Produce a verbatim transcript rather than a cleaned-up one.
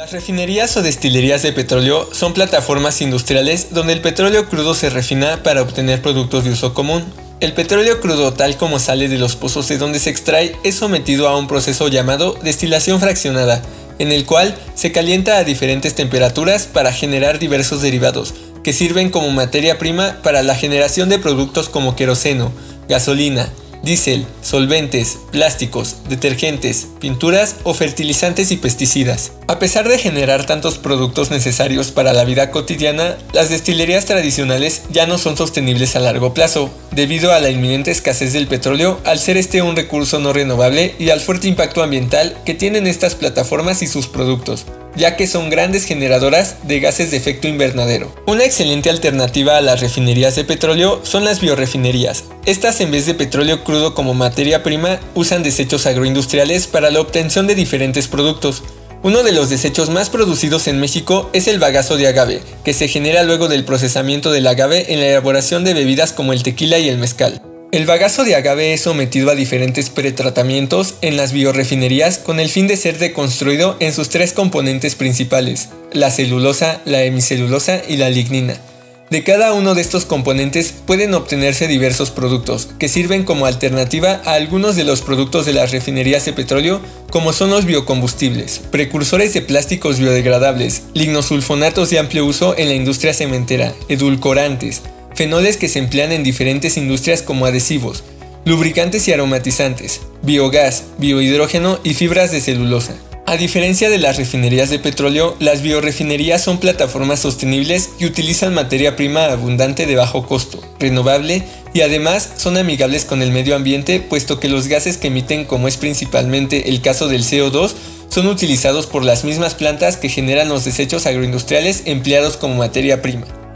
Las refinerías o destilerías de petróleo son plataformas industriales donde el petróleo crudo se refina para obtener productos de uso común. El petróleo crudo, tal como sale de los pozos de donde se extrae, es sometido a un proceso llamado destilación fraccionada, en el cual se calienta a diferentes temperaturas para generar diversos derivados, que sirven como materia prima para la generación de productos como queroseno, gasolina, diésel, solventes, plásticos, detergentes, pinturas o fertilizantes y pesticidas. A pesar de generar tantos productos necesarios para la vida cotidiana, las destilerías tradicionales ya no son sostenibles a largo plazo, debido a la inminente escasez del petróleo al ser este un recurso no renovable y al fuerte impacto ambiental que tienen estas plataformas y sus productos, ya que son grandes generadoras de gases de efecto invernadero. Una excelente alternativa a las refinerías de petróleo son las biorefinerías. Estas, en vez de petróleo crudo como materia prima, usan desechos agroindustriales para la obtención de diferentes productos. Uno de los desechos más producidos en México es el bagazo de agave, que se genera luego del procesamiento del agave en la elaboración de bebidas como el tequila y el mezcal. El bagazo de agave es sometido a diferentes pretratamientos en las biorefinerías con el fin de ser deconstruido en sus tres componentes principales, la celulosa, la hemicelulosa y la lignina. De cada uno de estos componentes pueden obtenerse diversos productos, que sirven como alternativa a algunos de los productos de las refinerías de petróleo, como son los biocombustibles, precursores de plásticos biodegradables, lignosulfonatos de amplio uso en la industria cementera, edulcorantes, fenoles que se emplean en diferentes industrias como adhesivos, lubricantes y aromatizantes, biogás, biohidrógeno y fibras de celulosa. A diferencia de las refinerías de petróleo, las biorefinerías son plataformas sostenibles que utilizan materia prima abundante de bajo costo, renovable y además son amigables con el medio ambiente, puesto que los gases que emiten, como es principalmente el caso del C O dos, son utilizados por las mismas plantas que generan los desechos agroindustriales empleados como materia prima.